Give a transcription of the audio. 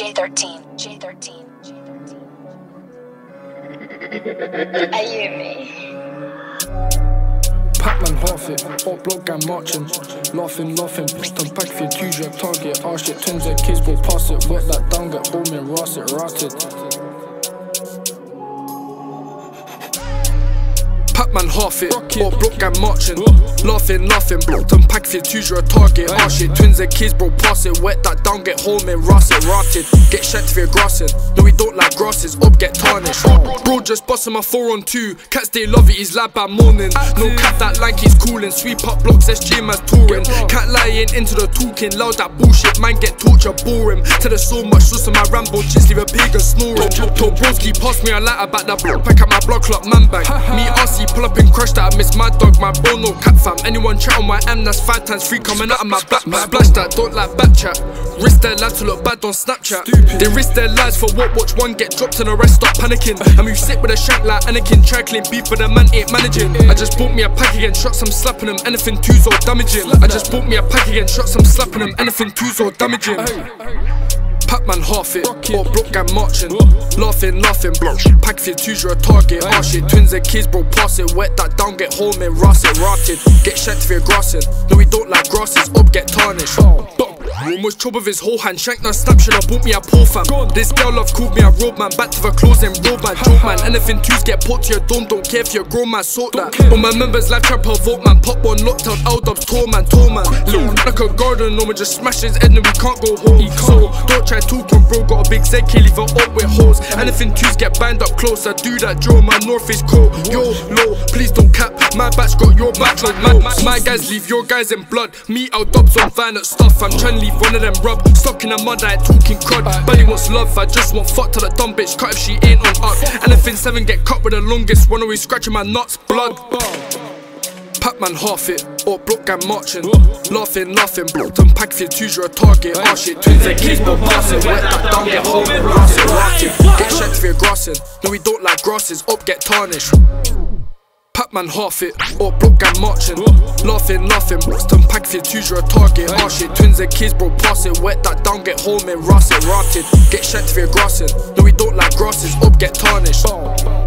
J13. Ayumi. Pac-Man half it, up block gang marching. Laughing, stand back for your usual target. Ah shit, twins and kids will pass it. Wet that down, get home and ras it, rotted. Pac-Man half it, or block gang marching. Laughing, blocked and packed for your usual target. Ah shit, twins and kids bro pass it. Wet that down, get home and ras it, rotted. Get shanked for your grassing. No we don't like grasses, up get tarnished. Bro just busting my 4-on-2. Cats they love it, he's lad by morning. No cat that like he's coolin'. Sweep up blocks, SG man's touring. Cat lying into the talking. Loud that bullshit, man get tortured, boring. Tell us so much, just in my Rambo, just leave a pagan snoring. Told broski pass me a light about that block. Pack up my block clock, man bag. Me RC pull up and crush that, I miss my dog, my bro no cat fam. Anyone chat on my M, that's 5 times 3 coming out of my back. Splash that, don't like back chat. Risk their lives to look bad on Snapchat. They risk their lives for what? Watch one get dropped and the rest stop panicking. I move sick with a shank like Anakin. Try clean beef but the man ain't managing. I just bought me a pack again, shots I'm slapping them. Anything twos or damaging. I just bought me a pack again, shots I'm slapping them. Anything twos or damaging. Pac-Man half it, or block gang marching. Laughing, block. Pack for your twos, you're a target. Ah shit, twins and kids bro pass it. Wet that down, get home and ras it, rotted. Get shanked for your grassing. No we don't like grasses, up get tarnished. Almost chop with his whole hand, shanked on snapshot, I bought me a poor fam. This girl love called me a road man, back to the clothes and road man, joke man. Anything twos get put to your dome, don't care if you're grown man, sort that. All my members live trap vote man, pop one, locked out, L-dubs, tour man. Look like a garden, no man just smash his head and we can't go home. So don't try talking bro, got a big Z, can't leave it up with hoes. Anything twos get bind up close, I do that drill, my north is cold. Yo, low, please don't cap, my batch got your batch on my guys leave your guys in blood. Me out dubs on violent stuff, I'm trying to leave one of them rub. Stuck in the mud, I ain't talking crud. Buddy wants love, I just want fuck till the dumb bitch cut if she ain't on up. Anything 7 get cut with the longest one, always scratching my nuts, blood. Pac-Man half it, or block gang marching. Laughing, blocked and packed for your twos, you're a target. Ah shit, twins and kids bro pass it. Wet that down, get home and ras it, rotted. Get shanked for your grassing. No we don't like grasses, up get tarnished. Pac-Man half it, or block gang marching. Laughing, blocked and packed for your twos, you're a target. Ah shit, twins and kids bro pass it. Wet that down, get home and ras it, rotted. Get shanked for your grassing. No we don't like grasses, up get tarnished.